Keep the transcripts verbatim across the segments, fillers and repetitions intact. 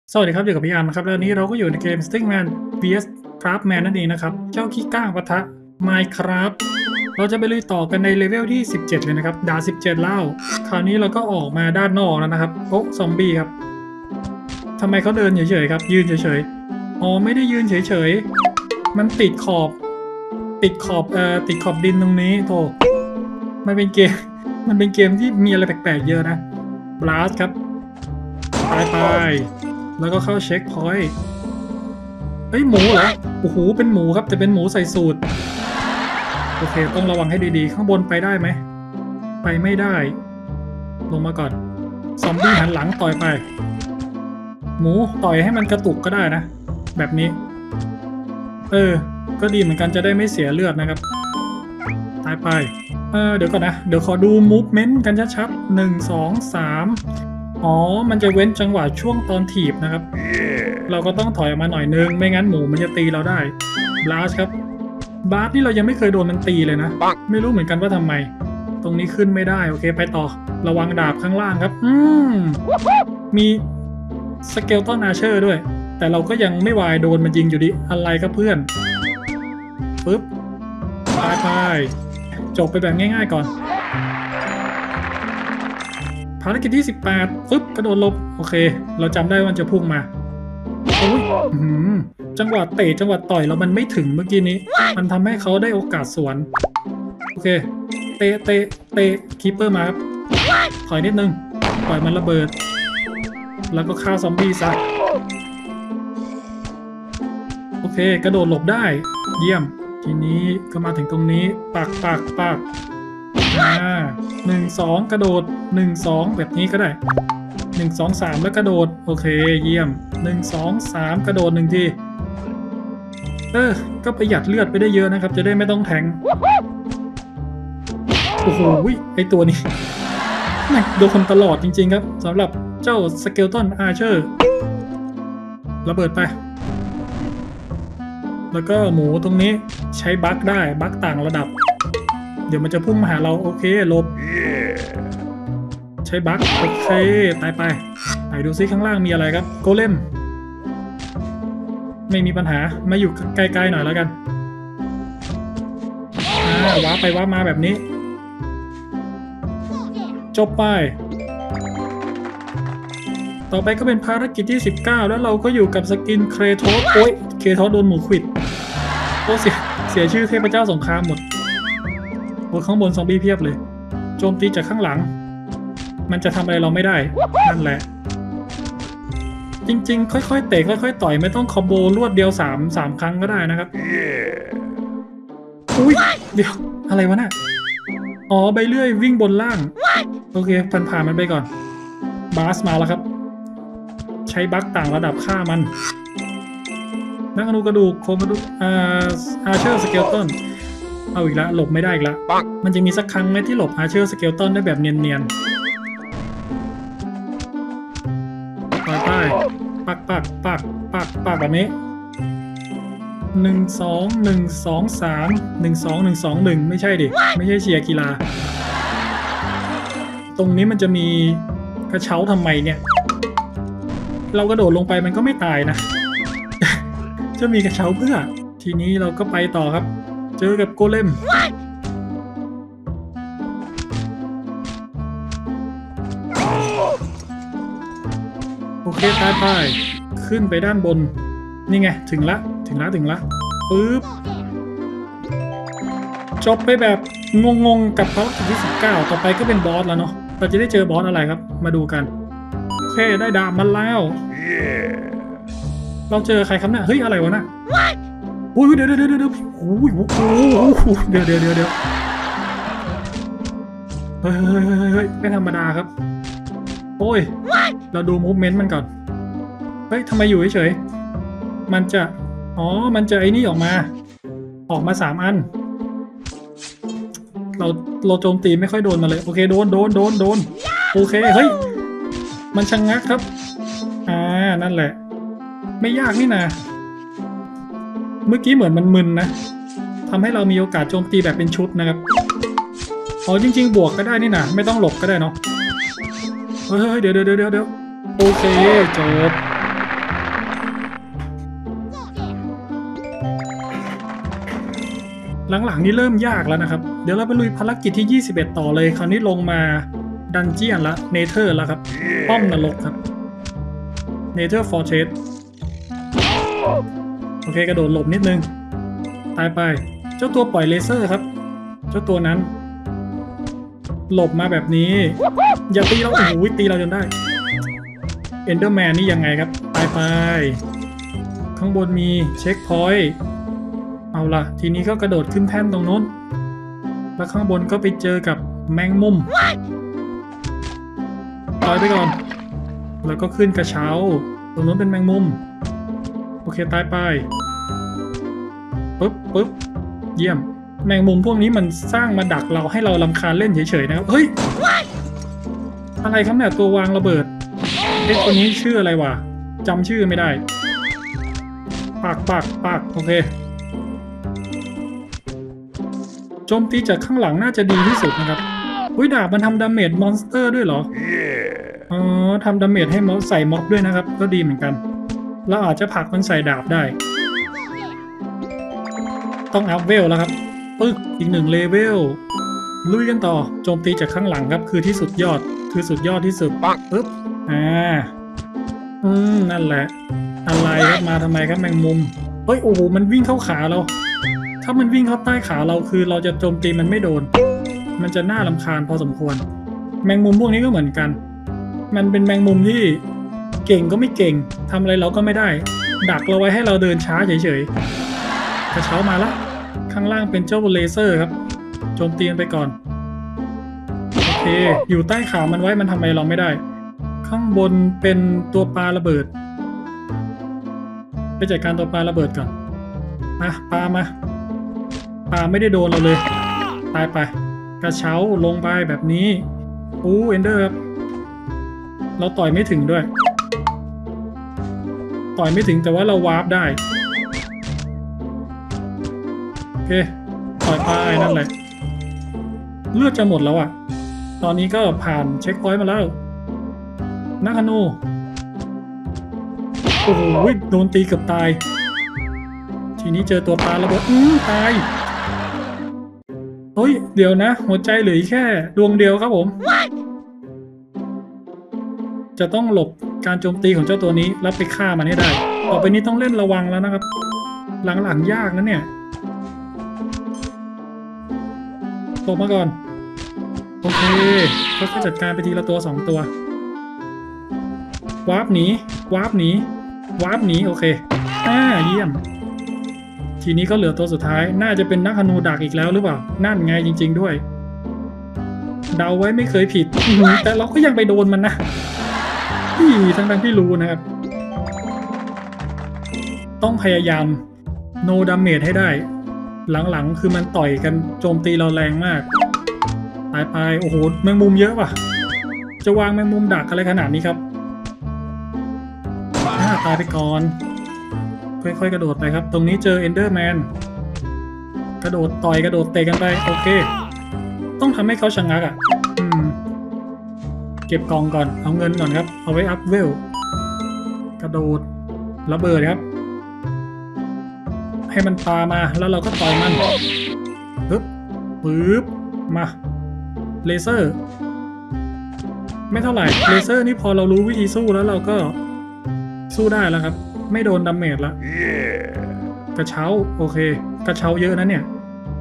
สวัสดีครับอยู่กับพี่อันนะครับแล้ววันนี้เราก็อยู่ในเกม Stickman วี เอส Craftman นั่นเองนะครับเจ้าขี้ก้างปะทะ Minecraft เราจะไปลุยต่อกันในเลเวลที่สิบเจ็ดเลยนะครับด่านสิบเจ็ดแล้วคราวนี้เราก็ออกมาด้านนอกแล้วนะครับโอ้ซอมบี้ครับทำไมเขาเดินเฉยๆครับยืนเฉยๆอ๋อไม่ได้ยืนเฉยๆมันติดขอบติดขอบเอ่อติดขอบดินตรงนี้โธ่มันเป็นเกมมันเป็นเกมที่มีอะไรแปลกๆเยอะนะ Blast ครับไปไปแล้วก็เข้าเช็คพอยต์เฮ้ยหมูเหรอโอ้โหเป็นหมูครับแต่เป็นหมูใส่สูตรโอเคต้องระวังให้ดีๆข้างบนไปได้ไหมไปไม่ได้ลงมาก่อนซอมบี้หันหลังต่อยไปหมูต่อยให้มันกระตุกก็ได้นะแบบนี้เออก็ดีเหมือนกันจะได้ไม่เสียเลือดนะครับตายไปเออเดี๋ยวก่อนนะเดี๋ยวขอดูมูฟเมนต์กันชัดๆหนึ่งสองสามอ๋อมันจะเว้นจังหวะช่วงตอนถีบนะครับ yeah. เราก็ต้องถอยออกมาหน่อยนึงไม่งั้นหมูมันจะตีเราได้บลัสครับบลัสนี่เรายังไม่เคยโดนมันตีเลยนะไม่รู้เหมือนกันว่าทำไมตรงนี้ขึ้นไม่ได้โอเคไปต่อระวังดาบข้างล่างครับอืมมีสเกลตันอาเชอร์ด้วยแต่เราก็ยังไม่วายโดนมันยิงอยู่ดิอะไรครับเพื่อนปึ๊บไปไปจบไปแบบง่ายๆก่อนภารกิจที่สิบแปดฟึบกระโดดหลบโอเคเราจำได้ว่าจะพุ่งมาโอ้ยจังหวะเตะจังหวะต่อยแล้วมันไม่ถึงเมื่อกี้นี้มันทำให้เขาได้โอกาสสวนโอเคเตะเตะเตะคีปเปอร์มาครับถอยนิดนึงปล่อยมันระเบิดแล้วก็ฆ่าซอมบี้ซะโอเคกระโดดหลบได้เยี่ยมทีนี้ก็มาถึงตรงนี้ปักปักปักอ่าหนึ่งสองกระโดดหนึ่งสองแบบนี้ก็ได้หนึ่งสองสามแล้วกระโดดโอเคเยี่ยมหนึ่งสองสามกระโดดหนึ่งทีเออก็ประหยัดเลือดไปได้เยอะนะครับจะได้ไม่ต้องแทงโอ้โหไอตัวนี้นี่โดนคนตลอดจริงๆครับสำหรับเจ้าสเกลตันอาร์เชอร์ระเบิดไปแล้วก็หมูตรงนี้ใช้บั๊กได้บั๊กต่างระดับเดี๋ยวมันจะพุ่งมาหาเราโอเคหลบ yeah. ใช้บั๊กโอเคตายไปไหนดูซิข้างล่างมีอะไรครับโกเลมไม่มีปัญหามาอยู่ไกลๆหน่อยแล้วกันอ่าว้าไปว้ามาแบบนี้จบไปต่อไปก็เป็นภารกิจที่สิบเก้าแล้วเราก็อยู่กับสกินเครโทสโอ้ยเครโทสโดนหมูขวิดโอ้เสียเสียชื่อเทพเจ้าสงครามหมดโอ้ข้างบนซอมบี้เพียบเลยโจมตีจากข้างหลังมันจะทำอะไรเราไม่ได้นั่นแหละจริงๆค่อยๆเตะค่อยๆต่อยไม่ต้องคอมโบรวดเดียวสามสามครั้งก็ได้นะครับ yeah. อุ้ยเดี๋ยวอะไรวะน่ะอ๋อใบเลื่อยวิ่งบนล่างโอเคผ่านผ่านมันไปก่อนบาสมาแล้วครับใช้บั๊กต่างระดับฆ่ามันนักอนุกระดูกโครงกระดูกอ่าอาร์เชอร์สเกลตันเอาอีกแล้วหลบไม่ได้อีกแล้วมันจะมีสักครั้งไหมที่หลบอาร์เชอร์สเกลตันได้แบบเนียนๆไปไปปักปักปักปักปักแบบนี้หนึ่งสองหนึ่งสองสามหนึ่งสองหนึ่งสองหนึ่งไม่ใช่ดิไม่ใช่เชียร์กีฬาตรงนี้มันจะมีกระเช้าทำไมเนี่ยเรากระโดดลงไปมันก็ไม่ตายนะ จะมีกระเช้าเพื่อทีนี้เราก็ไปต่อครับเจอกับโกเลมโอเคตายไปขึ้นไปด้านบนนี่ไงถึงละถึงละถึงละปึ๊บจบไปแบบงงๆกับภารกิจที่สิบเก้าต่อไปก็เป็นบอสแล้วเนาะเราจะได้เจอบอสอะไรครับมาดูกันโอเคได้ดาบมาแล้ว yeah. เราเจอใครครับเนี่ยเฮ้ยอะไรวะน่ะอุ้ยเดี๋ยวเดี๋ยวเดี๋ยวเดี๋ยวโอ้ยโอ้โหเดี๋ยวเดี๋ยวเดี๋ยวเดี๋ยวเฮ้ยเฮ้ยเฮ้ยเฮ้ยไม่ธรรมดาครับโอ้ยเราดูมูฟเมนต์มันก่อนเฮ้ยทำไมอยู่เฉยๆมันจะอ๋อมันจะไอ้นี่ออกมาออกมาสามอันเราเราโจมตีไม่ค่อยโดนมาเลยโอเคโดนโดนโดนโดนโอเคเฮ้ยมันชะงักครับอ่านั่นแหละไม่ยากนี่นะเมื่อกี้เหมือนมันมึนนะทำให้เรามีโอกาสโจมตีแบบเป็นชุดนะครับอ๋อจริงๆบวกก็ได้นี่นะไม่ต้องหลบก็ได้เนาะเฮ้ยเดี๋ยวเดี๋ยวเดี๋ยวเดี๋ยวโอเคจบหลังๆนี่เริ่มยากแล้วนะครับเดี๋ยวเราไปลุยภารกิจที่ยี่สิบเอ็ดต่อเลยคราวนี้ลงมาดันเจียนละเนเธอร์แล้วครับป้อมนรกครับเนเธอร์ฟอร์เทสโอเคกระโดดหลบนิดนึงตายไปเจ้าตัวปล่อยเลเซอร์ครับเจ้าตัวนั้นหลบมาแบบนี้อย่าตีเราโอ้โหตีเราจนได้เอนเดอร์แมนนี่ยังไงครับตายไปข้างบนมีเช็คพอยต์เอาล่ะทีนี้ก็กระโดดขึ้นแท่นตรงโน้นแล้วข้างบนก็ไปเจอกับแมงมุมต่อยไปก่อนแล้วก็ขึ้นกระเช้าตรงโน้นเป็นแมงมุมโอเคตายไปปึ๊บปึ๊บเยี่ยมแมงมุมพวกนี้มันสร้างมาดักเราให้เรารำคาญเล่นเฉยๆนะครับเฮ้ยอะไรครับเนี่ยตัววางระเบิดเอ๊ะตัวนี้ชื่ออะไรวะจำชื่อไม่ได้ปากปากปากโอเคโจมตีจากข้างหลังน่าจะดีที่สุดนะครับอุ้ยดาบมันทำดาเมจมอนสเตอร์ด้วยเหรออ๋อทำดาเมจให้ม็อบใส่ม็อบด้วยนะครับก็ดีเหมือนกันแล้วอาจจะผลักมันใส่ดาบได้ต้องอัพเวลแล้วครับปึ๊กอีกหนึ่งเลเวลลุยกันต่อโจมตีจากข้างหลังครับคือที่สุดยอดคือสุดยอดที่สุดปึ๊บอ่าอืมนั่นแหละอะไรครับมาทำไมครับแมงมุมเฮ้ยโอ้โหมันวิ่งเข้าขาเราถ้ามันวิ่งเข้าใต้ขาเราคือเราจะโจมตีมันไม่โดนมันจะน่ารำคาญพอสมควรแมงมุมพวกนี้ก็เหมือนกันมันเป็นแมงมุมที่เก่งก็ไม่เก่งทำอะไรเราก็ไม่ได้ดักเราไว้ให้เราเดินช้าเฉยๆกระเช้ามาละข้างล่างเป็นเจ้าเลเซอร์ครับโจมตีมันไปก่อนโอเคอยู่ใต้ขามันไว้มันทำอะไรเราไม่ได้ข้างบนเป็นตัวปลาระเบิดไปจัดการตัวปลาระเบิดก่อนมาปลามาปลาไม่ได้โดนเราเลยตายไปกระเช้าลงไปแบบนี้อู้เอนเดอร์ครับเราต่อยไม่ถึงด้วยต่อยไม่ถึงแต่ว่าเราวาร์ปได้โอเคต่อยไปนั่นแหละเลือดจะหมดแล้วอ่ะตอนนี้ก็ผ่านเช็คพอยต์มาแล้วนักฮานูโอ้โหโดนตีเกือบตายทีนี้เจอตัวปลาระเบิดอื้อตายเฮ้ยเดี๋ยวนะหัวใจเหลือแค่ดวงเดียวครับผมจะต้องหลบการโจมตีของเจ้าตัวนี้แล้วไปฆ่ามันให้ได้ต่อไปนี้ต้องเล่นระวังแล้วนะครับหลังๆยากนะเนี่ยตกมาก่อนโอเคค่อยๆจัดการไปทีละตัวสองตัววาร์ปหนีวาร์ปหนีวาร์ปหนีโอเคอ่าเยี่ยมทีนี้ก็เหลือตัวสุดท้ายน่าจะเป็นนักฮานูดักอีกแล้วหรือเปล่านั่นไงจริงๆด้วยเดาไว้ไม่เคยผิดแต่เราก็ยังไปโดนมันนะที่ทั้งๆที่รู้นะครับต้องพยายามโนดาเมจให้ได้หลังๆคือมันต่อยกันโจมตีเราแรงมากตายไปโอ้โหแมงมุมเยอะว่ะจะวางแมงมุมดักอะไรขนาดนี้ครับตายไปก่อนค่อยๆกระโดดไปครับตรงนี้เจอเอนเดอร์แมนกระโดดต่อยกระโดดเตะกันไปโอเคต้องทำให้เขาชะงักอ่ะอืมเก็บกองก่อนเอาเงินก่อนครับเอาไว้อัพเวลกระโดดระเบิดครับให้มันปามาแล้วเราก็ต่อยมันปึ๊บปึ๊บมาเลเซอร์ไม่เท่าไหร่เลเซอร์นี่พอเรารู้วิธีสู้แล้วเราก็สู้ได้แล้วครับไม่โดนดาเมจแล้ว yeah. กระเช้าโอเคกระเช้าเยอะนะเนี่ย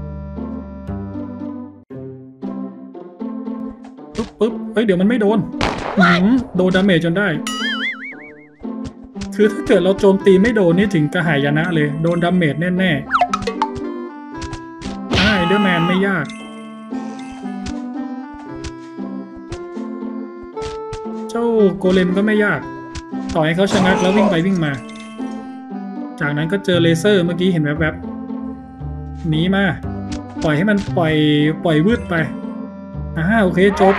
ปึ๊บปึ๊บเฮ้ยเดี๋ยวมันไม่โดนหืมโดนดาเมจจนได้คือถ้าเกิดเราโจมตีไม่โดนนี่ถึงกระหายนะเลยโดนดาเมจแน่ๆอ่าเอนเดอร์แมนไม่ยากเจ้าโกเลมก็ไม่ยากต่อให้เขาชะงักแล้ววิ่งไปวิ่งมาจากนั้นก็เจอเลเซอร์เมื่อกี้เห็นแวบๆหนีมาปล่อยให้มันปล่อยปล่อยวืดไปอ่าโอเคจบ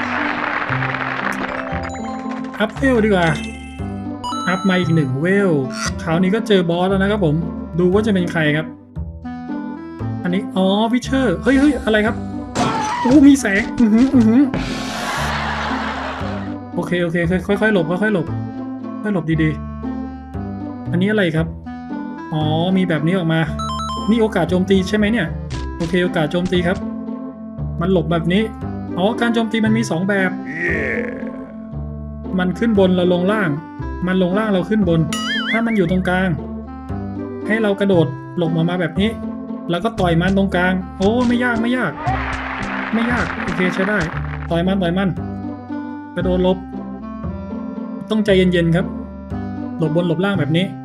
อัพเวลดีกว่าอัพมาอีกหนึ่งเวลคราวนี้ก็เจอบอสแล้วนะครับผมดูว่าจะเป็นใครครับอันนี้อ๋อวิเชอร์เฮ้ยเฮ้ยอะไรครับโอ้มีแสงอือหืออือหือโอเคโอเคค่อยๆหลบค่อยๆหลบค่อยหลบดีๆอันนี้อะไรครับอ๋อมีแบบนี้ออกมานี่โอกาสโจมตีใช่ไหมเนี่ยโอเคโอกาสโจมตีครับมันหลบแบบนี้อ๋อการโจมตีมันมีสองแบบ yeah. มันขึ้นบนเราลงล่างมันลงล่างเราขึ้นบนถ้ามันอยู่ตรงกลางให้เรากระโดดหลบออกมาแบบนี้แล้วก็ต่อยมันตรงกลางโอ้ไม่ยากไม่ยากไม่ยากโอเคใช้ได้ต่อยมันต่อยมันกระโดดหลบต้องใจเย็นๆครับหลบบนหลบล่างแบบนี้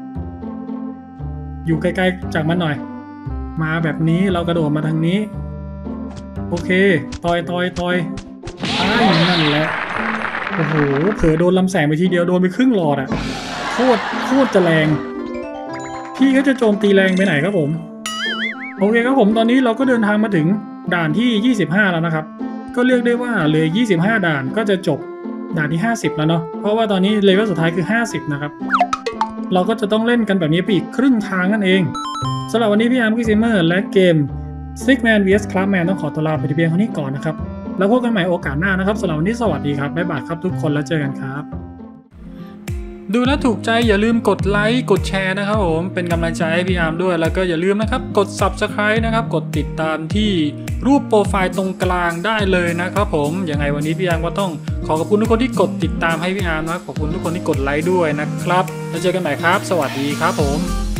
อยู่ไกลๆจากมันหน่อยมาแบบนี้เรากระโดดมาทางนี้โอเคต่อยต่อยต่อยอ้ายนั่นแหละโอ้โหเผลอโดนลำแสงไปทีเดียวโดนไปครึ่งหลอดอ่ะโคตรโคตรจะแรงพี่ก็จะโจมตีแรงไปไหนครับผมโอเคครับผมตอนนี้เราก็เดินทางมาถึงด่านที่ยี่สิบห้าแล้วนะครับก็เรียกได้ว่าเหลือยี่สิบห้าด่านก็จะจบด่านที่ห้าสิบแล้วเนาะเพราะว่าตอนนี้เลเวลสุดท้ายคือห้าสิบนะครับเราก็จะต้องเล่นกันแบบนี้ไปอีกครึ่งทางนั่นเองสำหรับวันนี้พี่อาร์มกิซิเมอร์และเกม Stickman วี เอส Craftman ต้องขอตัวลาไปที่เพียงเท่านี้ก่อนนะครับแล้วพบกันใหม่โอกาสหน้านะครับสำหรับวันนี้สวัสดีครับบ๊ายบายครับทุกคนแล้วเจอกันครับดูแล้วถูกใจอย่าลืมกดไลค์กดแชร์นะครับผมเป็นกำลังใจให้พี่อาร์มด้วยแล้วก็อย่าลืมนะครับกด ซับสไครบ์ นะครับกดติดตามที่รูปโปรไฟล์ตรงกลางได้เลยนะครับผมยังไงวันนี้พี่อาร์มก็ต้องขอขอบคุณทุกคนที่กดติดตามให้พี่อาร์มนะขอบคุณทุกคนที่กดไลค์ด้วยนะครับแล้วเจอกันใหม่ครับสวัสดีครับผม